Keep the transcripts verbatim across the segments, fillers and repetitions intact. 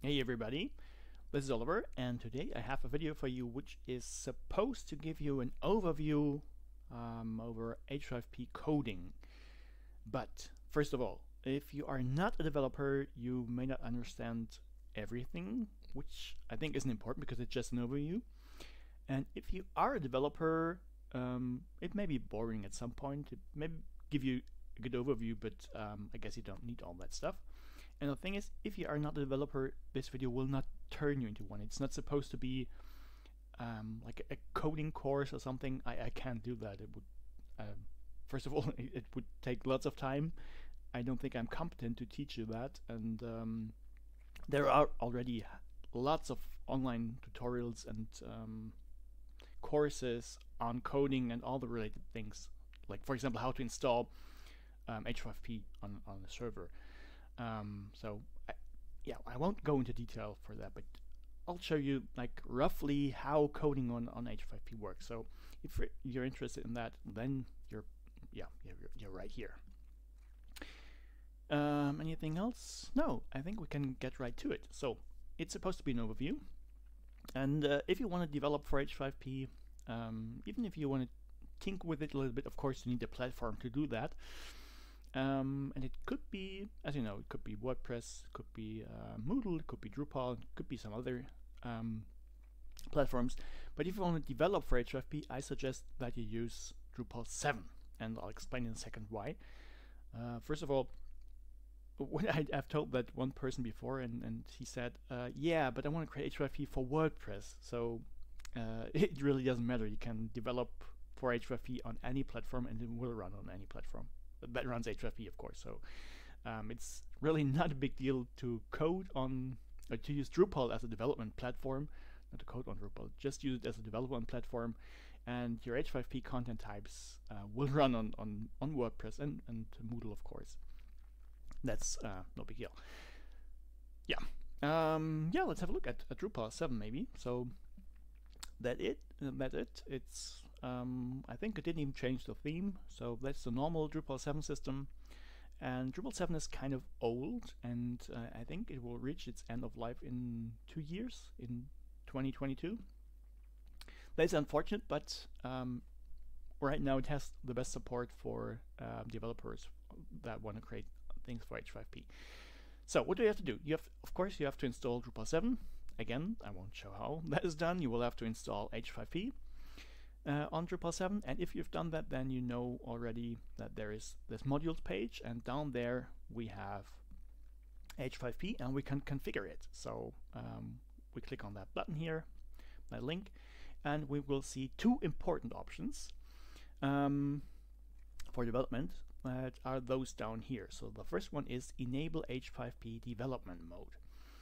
Hey everybody, this is Oliver, and today I have a video for you which is supposed to give you an overview um, over H five P coding. But first of all, if you are not a developer, you may not understand everything, which I think isn't important because it's just an overview. And if you are a developer, um, it may be boring at some point. It may give you a good overview, but um, I guess you don't need all that stuff. And the thing is, if you are not a developer, this video will not turn you into one. It's not supposed to be um, like a coding course or something. I, I can't do that. It would, um, first of all, it, it would take lots of time. I don't think I'm competent to teach you that. And um, there are already lots of online tutorials and um, courses on coding and all the related things. Like, for example, how to install um, H five P on, on the server. Um, so I, yeah, I won't go into detail for that, but I'll show you like roughly how coding on, on H five P works. So if you're interested in that, then you're yeah you're, you're right here. Um, anything else? No, I think we can get right to it. So it's supposed to be an overview, and uh, if you want to develop for H five P, um, even if you want to tinker with it a little bit, of course you need a platform to do that. Um, and it could be, as you know, it could be WordPress, it could be uh, Moodle, it could be Drupal, it could be some other um, platforms. But if you want to develop for H five P, I suggest that you use Drupal seven, and I'll explain in a second why. Uh, first of all, when I, I've told that one person before, and, and he said, uh, yeah, but I want to create H five P for WordPress, so uh, it really doesn't matter. You can develop for H five P on any platform, and it will run on any platform that runs H five P, of course. So um, it's really not a big deal to code on, or to use Drupal as a development platform, not to code on Drupal, just use it as a development platform, and your H five P content types uh, will run on, on, on WordPress and, and Moodle, of course. That's uh, no big deal. Yeah, um, yeah. Let's have a look at, at Drupal seven maybe. So that it, uh, that it. It's Um, I think it didn't even change the theme, so that's the normal Drupal seven system. And Drupal seven is kind of old, and uh, I think it will reach its end of life in two years, in twenty twenty-two. That's unfortunate, but um, right now it has the best support for uh, developers that want to create things for H five P. So what do you have to do? You have, of course, you have to install Drupal seven. Again, I won't show how that is done. You will have to install H five P. Uh, on Drupal seven, and if you've done that, then you know already that there is this modules page, and down there we have H five P, and we can configure it. So um, we click on that button here, that link, and we will see two important options um, for development that are those down here. So the first one is enable H five P development mode.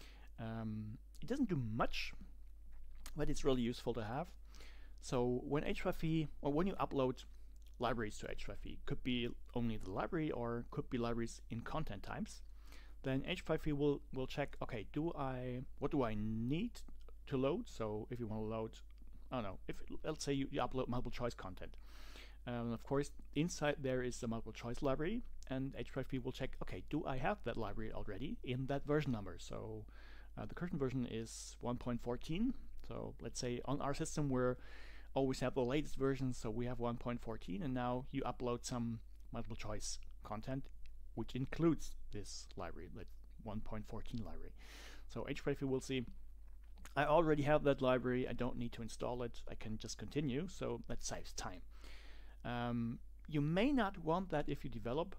Um, it doesn't do much, but it's really useful to have. So when H five P, or when you upload libraries to H five P, could be only the library or could be libraries in content types, then H five P will will check, okay, do I what do I need to load? So if you want to load, I don't know, if let's say you, you upload multiple choice content, um, of course inside there is the multiple choice library, and H five P will check, okay, do I have that library already in that version number? So uh, the current version is one point fourteen. So let's say on our system we're always have the latest version, so we have one point fourteen, and now you upload some multiple choice content which includes this library, that one point fourteen library. So H five P will see, I already have that library, I don't need to install it, I can just continue, so that saves time. Um, you may not want that if you develop,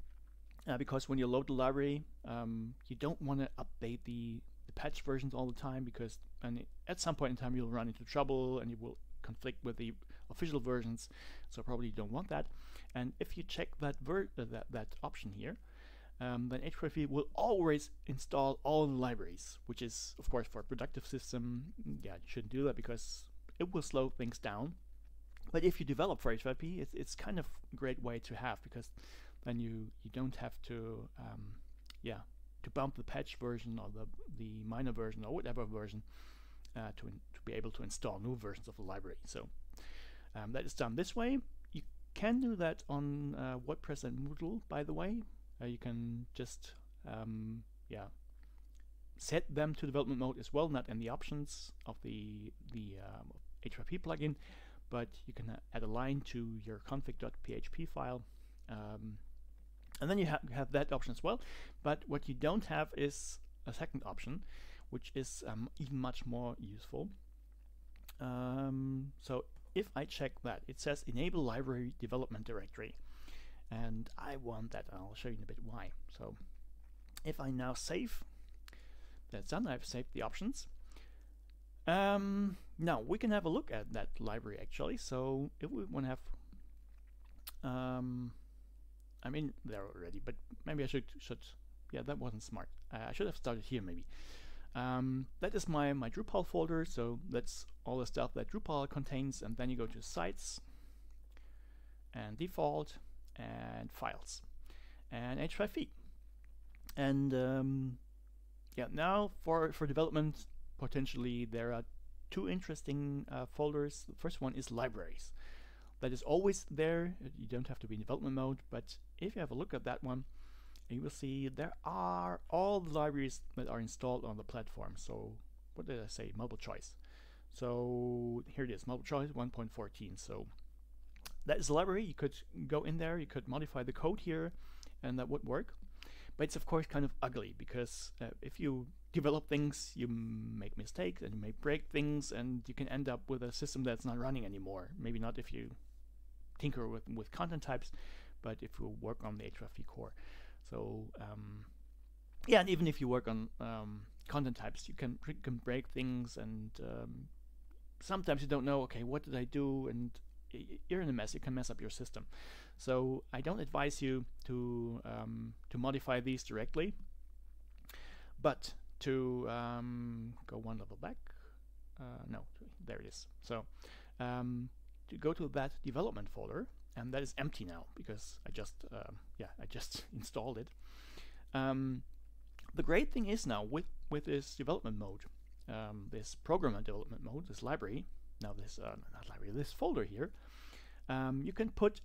uh, because when you load the library, um, you don't want to update the the patch versions all the time, because and at some point in time you'll run into trouble and you will conflict with the official versions, so probably you don't want that. And if you check that ver uh, that, that option here, um, then H five P will always install all the libraries, which is of course for a productive system, yeah, you shouldn't do that because it will slow things down. But if you develop for H five P, it's, it's kind of a great way to have, because then you you don't have to um, yeah to bump the patch version or the, the minor version or whatever version uh, to, in, to be able to install new versions of the library. So um, that is done this way. You can do that on uh, WordPress and Moodle, by the way. Uh, you can just um, yeah set them to development mode as well, not in the options of the the um, H five P plugin, but you can add a line to your config.php file, um, and then you ha have that option as well. But what you don't have is a second option, which is um, even much more useful. Um, so if I check that, it says enable library development directory, and I want that. I'll show you in a bit why. So if I now save, that's done. I've saved the options. Um, now we can have a look at that library actually. So if we want to have, um, I'm in there already, but maybe I should should yeah, that wasn't smart. Uh, I should have started here maybe. Um, that is my my Drupal folder. So that's all the stuff that Drupal contains, and then you go to sites and default and files and H five P. And um, yeah, now for for development, potentially there are two interesting uh, folders. The first one is libraries. That is always there. You don't have to be in development mode, but if you have a look at that one, you will see there are all the libraries that are installed on the platform. So what did I say? Multiple choice. So here it is, multiple choice one point fourteen. So that is a library. You could go in there, you could modify the code here, and that would work. But it's of course kind of ugly, because uh, if you develop things, you make mistakes and you may break things, and you can end up with a system that's not running anymore. Maybe not if you tinker with, with content types, but if you work on the H five P core. So um, yeah, and even if you work on um, content types, you can, you can break things, and um, sometimes you don't know, okay, what did I do? And you're in a mess. You can mess up your system. So I don't advise you to um, to modify these directly, but to um, go one level back. Uh, no, there it is. So um, to go to that development folder, and that is empty now because I just uh, yeah I just installed it. Um, the great thing is now with with this development mode, um, this program development mode, this library. Now this uh, not library, this folder here, um, you can put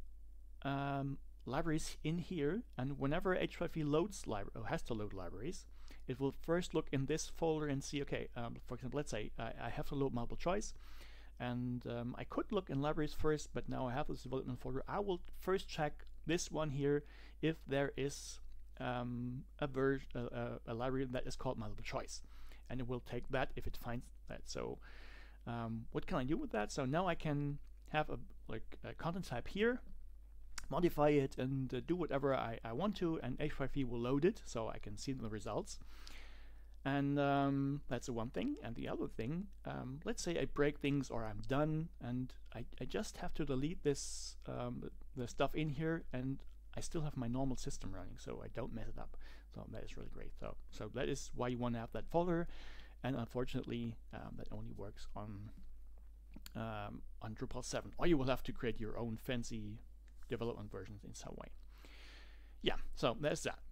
um, libraries in here, and whenever H five P loads library or has to load libraries, it will first look in this folder and see, okay, um, for example, let's say I, I have to load multiple choice, and um, I could look in libraries first, but now I have this development folder. I will first check this one here if there is um, a version, uh, a library that is called multiple choice, and it will take that if it finds that. So Um, what can I do with that? So now I can have a like a content type here, modify it, and uh, do whatever I, I want to, and H five P will load it so I can see the results. And um, that's the one thing. And the other thing, um, let's say I break things or I'm done, and I, I just have to delete this um, the stuff in here, and I still have my normal system running, so I don't mess it up. So that is really great. So so that is why you want to have that folder. And unfortunately, um, that only works on um, on Drupal seven, or you will have to create your own fancy development versions in some way. Yeah, so there's that.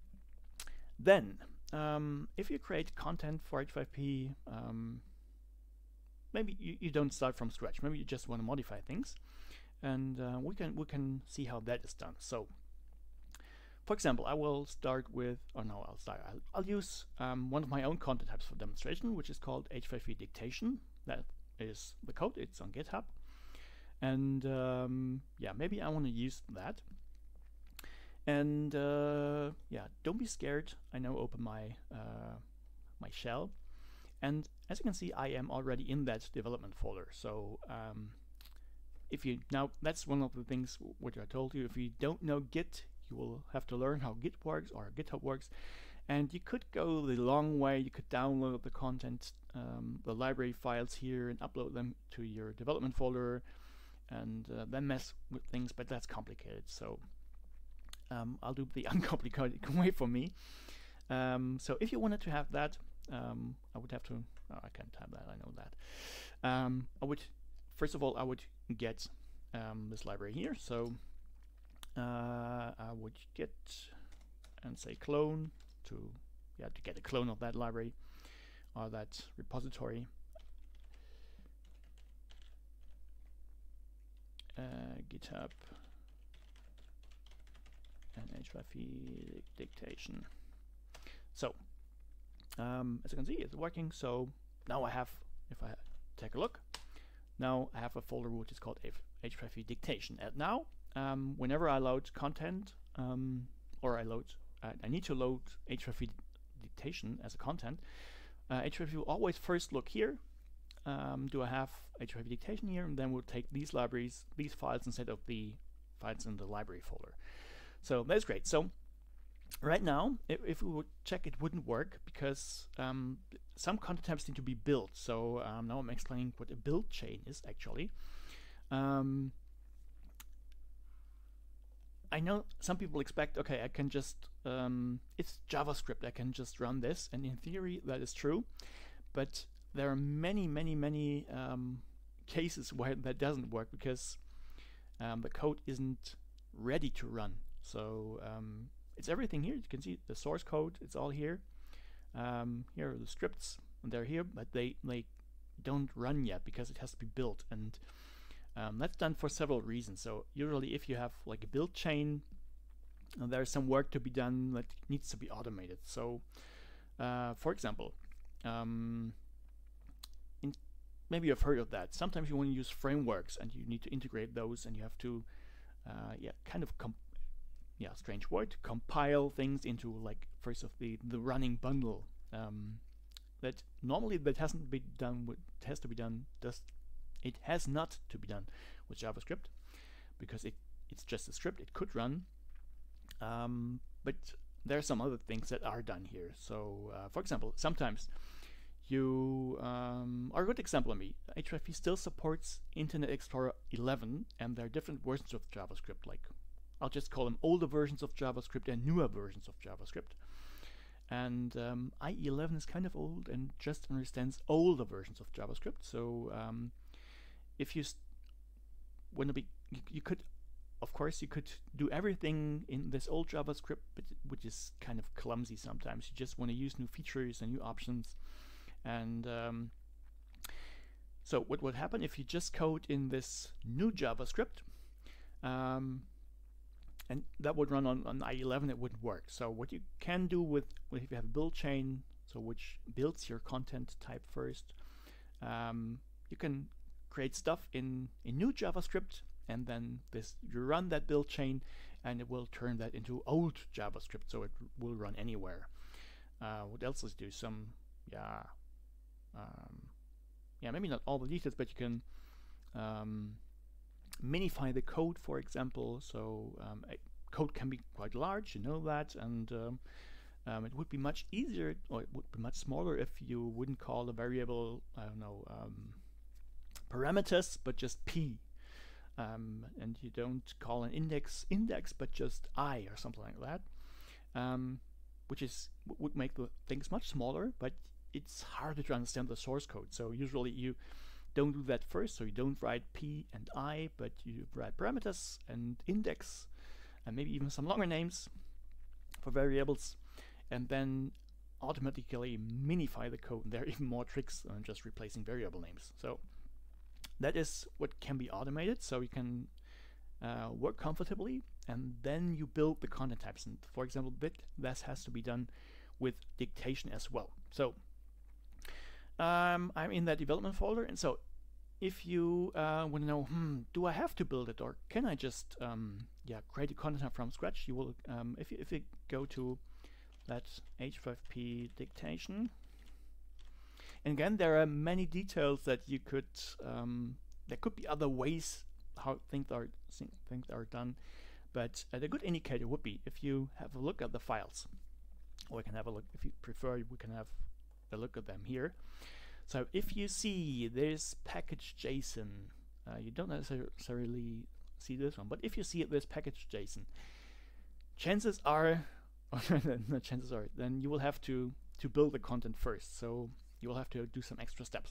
Then, um, if you create content for H five P, um, maybe you, you don't start from scratch. Maybe you just want to modify things, and uh, we can we can see how that is done. So, for example, I will start with, or no, I'll start. I'll, I'll use um, one of my own content types for demonstration, which is called H five P dictation. That is the code. It's on GitHub, and um, yeah, maybe I want to use that. And uh, yeah, don't be scared. I now open my uh, my shell, and as you can see, I am already in that development folder. So um, if you now, that's one of the things which I told you. If you don't know Git, you will have to learn how Git works or GitHub works, and you could go the long way. You could download the content, um, the library files here, and upload them to your development folder, and uh, then mess with things. But that's complicated, so um, I'll do the uncomplicated way for me. Um, so if you wanted to have that, um, I would have to. Oh, I can't have that. I know that. Um, I would first of all I would get um, this library here. So. Uh, I would get and say clone to yeah to get a clone of that library or that repository. Uh, GitHub and H five P dictation. So Um, as you can see, it's working. So now I have, if I take a look, now I have a folder which is called H five P dictation. And now, um, whenever I load content, um, or I load, uh, I need to load H five P dictation as a content. Uh, H five P will always first look here. Um, do I have H five P dictation here? And then we'll take these libraries, these files, instead of the files in the library folder. So that's great. So right now, if, if we would check, it wouldn't work because um, some content types need to be built. So um, now I'm explaining what a build chain is actually. Um, I know some people expect, okay, I can just, um, it's JavaScript, I can just run this, and in theory that is true, but there are many, many, many um, cases where that doesn't work because um, the code isn't ready to run. So um, it's everything here. You can see the source code, it's all here. Um, here are the scripts, and they're here, but they, they don't run yet because it has to be built, and um, that's done for several reasons. So usually if you have like a build chain, uh, there's some work to be done that needs to be automated. So uh, for example, um, in, maybe you've heard of that. Sometimes you want to use frameworks and you need to integrate those, and you have to uh, yeah, kind of comp yeah, strange word, compile things into like first of the the running bundle. Um, that normally that hasn't been done with has to be done. Does it has not to be done with JavaScript because it it's just a script. It could run, um, but there are some other things that are done here. So, uh, for example, sometimes you um, are a good example of me. H five P still supports Internet Explorer eleven, and there are different versions of JavaScript, like I'll just call them older versions of JavaScript and newer versions of JavaScript. And um, I E eleven is kind of old and just understands older versions of JavaScript. So um, if you want to be, you, you could, of course, you could do everything in this old JavaScript, but which is kind of clumsy sometimes. You just want to use new features and new options. And um, so what would happen if you just code in this new JavaScript? Um, and that would run on, on I E eleven, it wouldn't work. So what you can do with, with if you have a build chain, so which builds your content type first, um, you can create stuff in, in new JavaScript, and then this you run that build chain, and it will turn that into old JavaScript, so it will run anywhere. Uh, what else is do? Some, yeah, um, yeah, maybe not all the details, but you can um, minify the code, for example. So um, code can be quite large, you know that, and um, um, it would be much easier, or it would be much smaller if you wouldn't call a variable, I don't know, um, parameters, but just p, um, and you don't call an index index, but just I or something like that, um, which is would make the things much smaller, but it's harder to understand the source code. So usually you don't do that first, so you don't write p and I, but you write parameters and index, and maybe even some longer names for variables, and then automatically minify the code. There are even more tricks than just replacing variable names. So that is what can be automated, so you can uh, work comfortably, and then you build the content types. And for example, that this has to be done with dictation as well. So um, I'm in that development folder, and so if you uh, want to know, hmm, do I have to build it, or can I just um, yeah create a content type from scratch? You will, um, if you, if you go to that H five P dictation. And again, there are many details that you could, um, there could be other ways how things are things are done, but uh, a good indicator would be if you have a look at the files, or we can have a look, if you prefer, we can have a look at them here. So if you see this package JSON, uh, you don't necessarily see this one, but if you see this package JSON, chances are, not chances are, then you will have to to build the content first. So you will have to do some extra steps.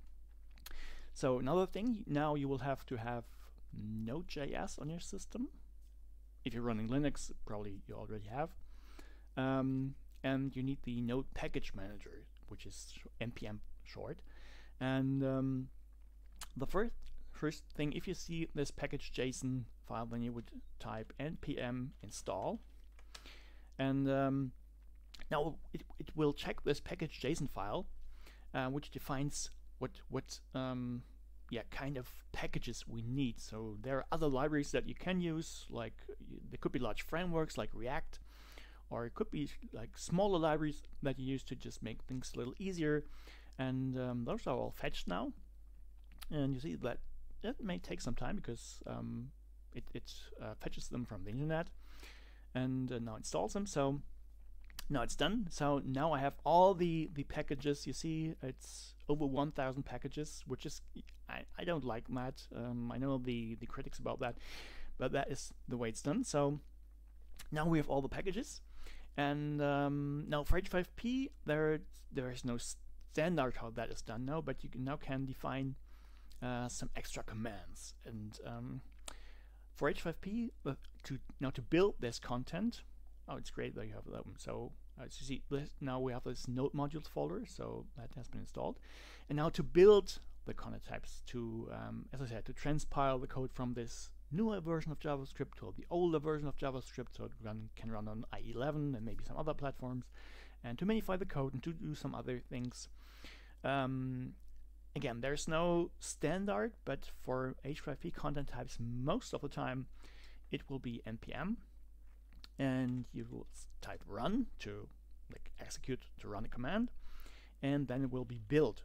So another thing, now you will have to have node dot J S on your system. If you're running Linux, probably you already have. Um, and you need the Node Package Manager, which is N P M short. And um, the first first thing, if you see this package JSON file, then you would type npm install. And um, Now it, it will check this package JSON file, uh, which defines what what um, yeah kind of packages we need. So there are other libraries that you can use, like there could be large frameworks like React, or it could be like smaller libraries that you use to just make things a little easier. And um, those are all fetched now. And you see that it may take some time because um, it, it uh, fetches them from the internet and uh, now installs them. So now it's done. So now I have all the the packages. You see it's over one thousand packages, which is I, I don't like that. Um, I know the the critics about that, but that is the way it's done. So now we have all the packages, and um, now for H five P there there is no standard how that is done now, but you can now can define uh, some extra commands. And um, for H five P uh, to now to build this content. Oh, it's great that you have that one. So as you see, this, now we have this node modules folder, so that has been installed. And now to build the content types, to um, as I said, to transpile the code from this newer version of JavaScript to the older version of JavaScript, so it run, can run on I eleven and maybe some other platforms, and to minify the code and to do some other things. Um, again, there's no standard, but for H five P content types, most of the time it will be N P M. And you will type run to like execute to run a command, and then it will be build.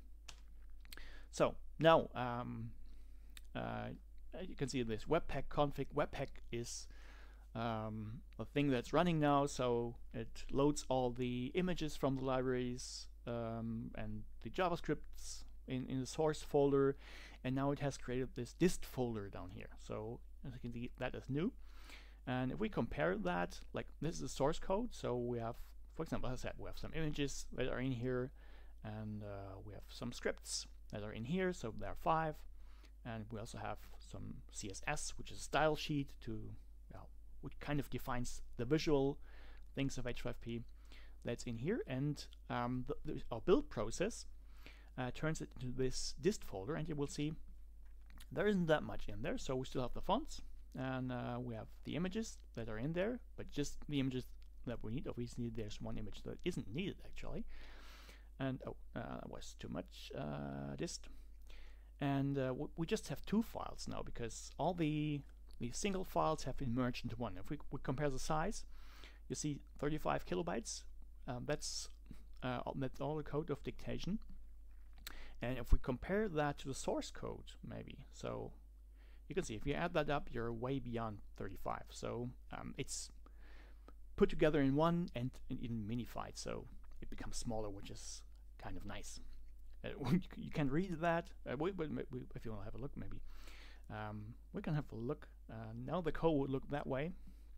So now um, uh, you can see this webpack config. Webpack is um, a thing that's running now, so it loads all the images from the libraries um, and the JavaScripts in, in the source folder, and now it has created this dist folder down here. So as you can see, that is new. And if we compare that, like this is the source code, so we have, for example, as I said, we have some images that are in here, and uh, we have some scripts that are in here, so there are five, and we also have some C S S, which is a style sheet to, well, which kind of defines the visual things of H five P that's in here, and um, the, the, our build process uh, turns it into this dist folder, and you will see there isn't that much in there, so we still have the fonts. And uh, we have the images that are in there, but just the images that we need. Obviously, there's one image that isn't needed actually. And oh, uh, that was too much uh, dist. And uh, we just have two files now because all the the single files have been merged into one. If we, we compare the size, you see thirty-five kilobytes. Um, that's uh, that's all the code of dictation. And if we compare that to the source code, maybe so. You can see if you add that up, you're way beyond thirty-five. So um, it's put together in one and, and even minified, so it becomes smaller, which is kind of nice. Uh, you can read that. Uh, we, we, we, if you want to have a look, maybe um, we can have a look. Uh, now the code would look that way.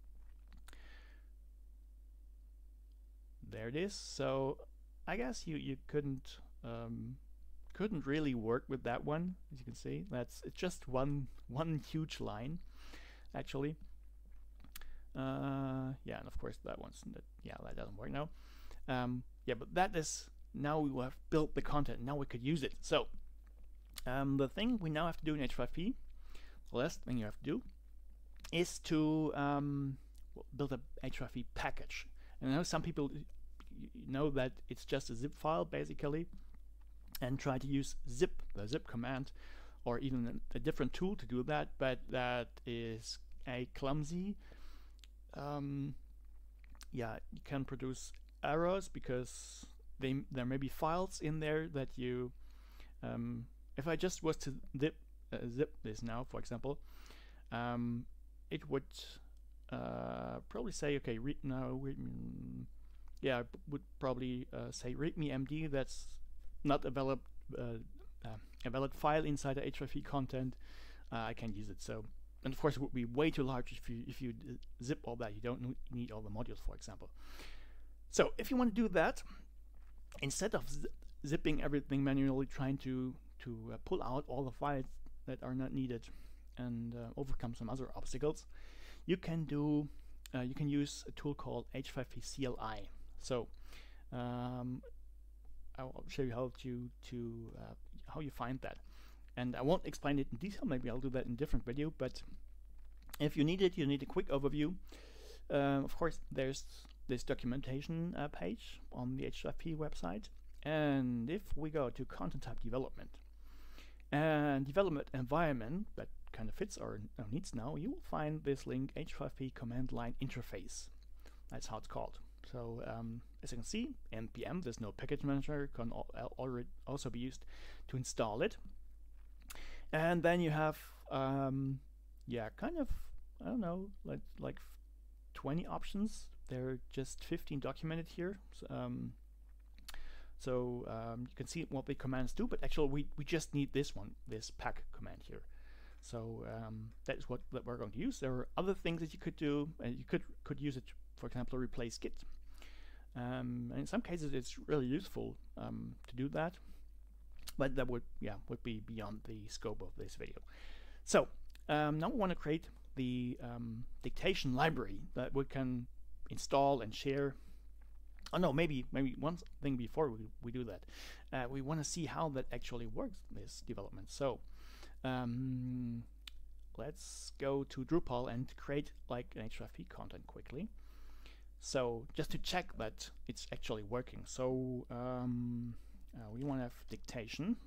There it is. So I guess you you couldn't. Um, couldn't really work with that one. As you can see, that's it's just one one huge line actually. Uh, yeah, and of course that one's that, yeah, that doesn't work now. Um, yeah, but that is, now we have built the content, now we could use it. So um, the thing we now have to do in H five P, the last thing you have to do is to um, build a H five P package. And I know some people know that it's just a zip file basically, and try to use zip, the zip command, or even a, a different tool to do that, but that is a clumsy. Um, yeah, you can produce errors because they, there may be files in there that you, um, if I just was to zip, uh, zip this now, for example, um, it would uh, probably say, okay, read now, read, yeah, would probably uh, say readme M D, that's not a valid, uh, uh, a valid file inside the H five P content. uh, I can't use it. So, and of course it would be way too large if you if you zip all that. You don't need all the modules, for example. So if you want to do that, instead of zi zipping everything manually, trying to to uh, pull out all the files that are not needed and uh, overcome some other obstacles, you can do uh, you can use a tool called H five P C L I. So um, I'll show you how to to uh, how you find that, and I won't explain it in detail. Maybe I'll do that in a different video. But if you need it, you need a quick overview. Uh, of course, there's this documentation uh, page on the H five P website, and if we go to content type development and development environment that kind of fits our, our needs now, you will find this link, H five P command line interface. That's how it's called. So um, as you can see, N P M, there's no package manager, can al already also be used to install it. And then you have um, yeah, kind of, I don't know, like like twenty options. There are just fifteen documented here. So, um, so um, you can see what the commands do, but actually we, we just need this one, this pack command here. So um, that is what that we're going to use. There are other things that you could do, and you could could use it, for example, replace Git. Um, and in some cases it's really useful um, to do that, but that would yeah would be beyond the scope of this video. So um, now we want to create the um, dictation library that we can install and share. Oh no, maybe maybe one thing before we, we do that, uh, we want to see how that actually works, this development. So um, let's go to Drupal and create like an H five P content quickly. So just to check that it's actually working. So um, uh, we want to have dictation,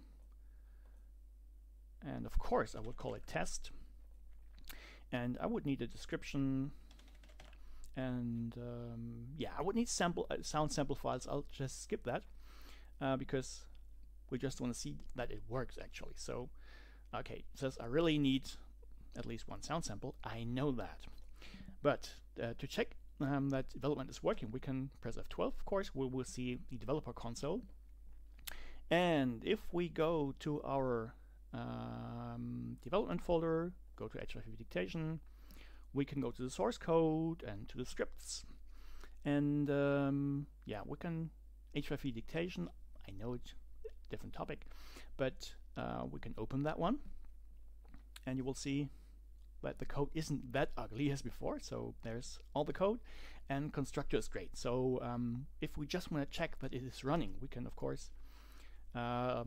and of course I would call it test, and I would need a description, and um, yeah, I would need sample uh, sound sample files. I'll just skip that uh, because we just want to see that it works actually. So okay, it says I really need at least one sound sample. I know that, but uh, to check um, that development is working, we can press F twelve. Of course, we will see the developer console, and if we go to our um, development folder, go to H five P dictation, we can go to the source code and to the scripts, and um, yeah, we can H five P dictation. I know it's a different topic, but uh, we can open that one, and you will see that the code isn't that ugly as before. So there's all the code, and constructor is great. So um, if we just want to check that it is running, we can of course uh,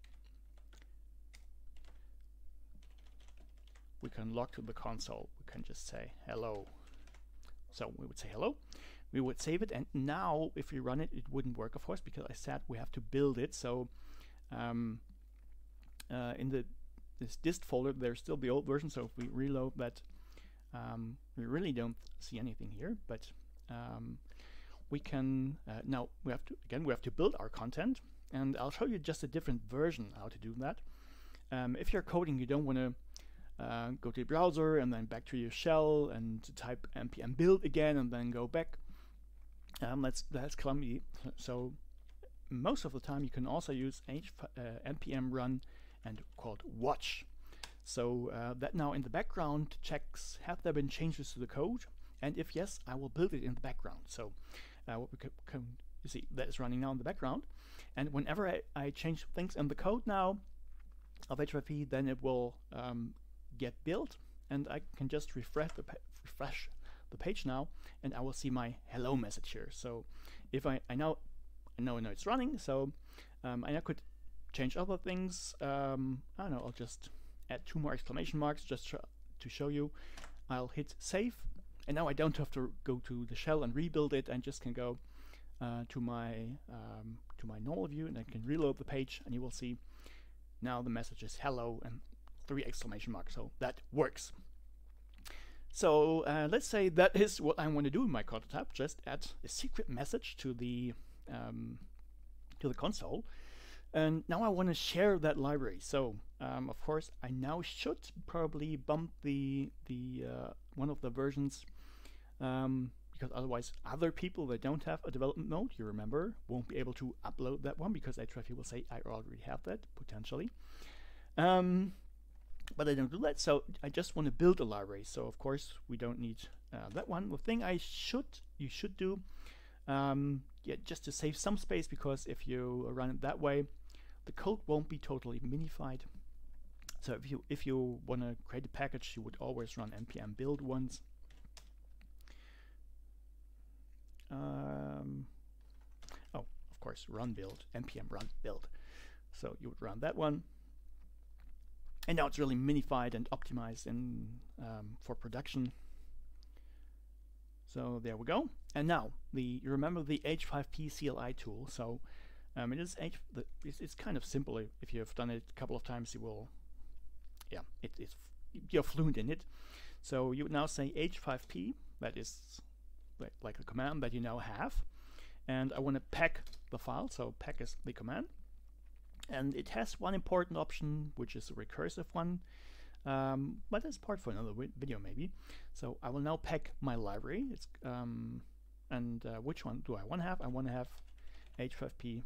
we can log to the console. We can just say hello. So we would say hello, we would save it, and now if we run it, it wouldn't work, of course, because I said we have to build it. So um, uh, in the this dist folder there's still the old version, so if we reload that, um, we really don't see anything here, but um, we can uh, now we have to again we have to build our content, and I'll show you just a different version how to do that. Um, if you're coding, you don't want to uh, go to the browser and then back to your shell and to type npm build again and then go back. Um, that's that's clumsy. So most of the time you can also use H uh, npm run and called watch. So uh, that now in the background checks have there been changes to the code, and if yes, I will build it in the background. So uh, what we can, can you see that is running now in the background, and whenever I, I change things in the code now of H five P, then it will um, get built, and I can just refresh the refresh the page now, and I will see my hello message here. So if I I know I know, I know it's running, so um, I now could change other things. Um, I don't know, I'll just add two more exclamation marks just to show you. I'll hit save, and now I don't have to go to the shell and rebuild it. I just can go uh, to my um, to my normal view, and I can reload the page, and you will see now the message is hello and three exclamation marks. So that works. So uh, let's say that is what I want to do in my content type. Just add a secret message to the um, to the console. And now I want to share that library. So um, of course I now should probably bump the the uh, one of the versions, um, because otherwise other people that don't have a development mode, you remember, won't be able to upload that one, because H five P will say I already have that potentially. Um, but I don't do that, so I just want to build a library. So of course we don't need uh, that one. The thing I should you should do, um, yeah, just to save some space, because if you run it that way, the code won't be totally minified. So if you if you want to create a package, you would always run npm build once. Um, oh, of course, run build, npm run build. So you would run that one, and now it's really minified and optimized in um, for production. So there we go. And now the you remember the H five P C L I tool. So um, it is H. The, it's, it's kind of simple. If you have done it a couple of times, you will. Yeah, it is. You're fluent in it. So you would now say H five P. That is like, like a command that you now have. And I want to pack the file. So pack is the command. And it has one important option, which is a recursive one. Um, but that's part for another video maybe. So I will now pack my library. It's um, and uh, which one do I want to have? I want to have H five P.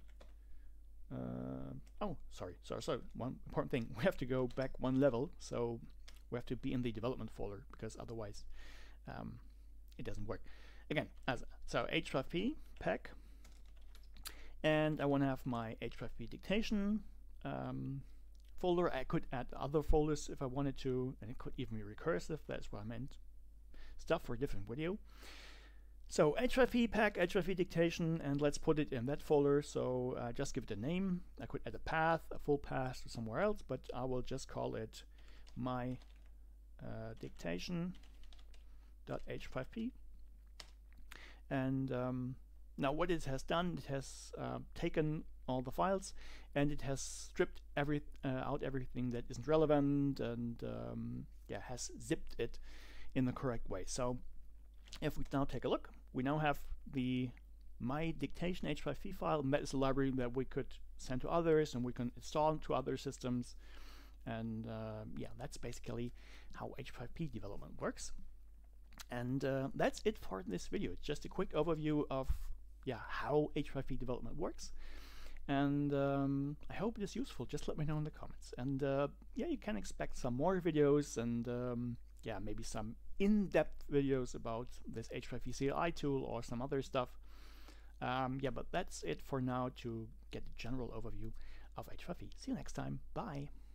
Uh, oh, sorry, sorry, sorry. One important thing: we have to go back one level. So we have to be in the development folder because otherwise um, it doesn't work. Again, as so H five P pack, and I want to have my H five P dictation. Um, folder. I could add other folders if I wanted to, and it could even be recursive. That's what I meant. Stuff for a different video. So H five P pack, H five P dictation, and let's put it in that folder. So uh, just give it a name. I could add a path, a full path to somewhere else, but I will just call it my uh, dictation dot H five P. And um, now what it has done, it has uh, taken all the files and it has stripped every uh, out everything that isn't relevant, and um, yeah, has zipped it in the correct way. So if we now take a look, we now have the my dictation H five P file, and that is a library that we could send to others and we can install to other systems. And uh, yeah, that's basically how H five P development works. And uh, that's it for this video. It's just a quick overview of yeah how H five P development works. And um, I hope it is useful. Just let me know in the comments. And uh, yeah, you can expect some more videos and um, yeah, maybe some in-depth videos about this H five P C L I tool or some other stuff. Um, yeah, but that's it for now to get a general overview of H five P. See you next time. Bye.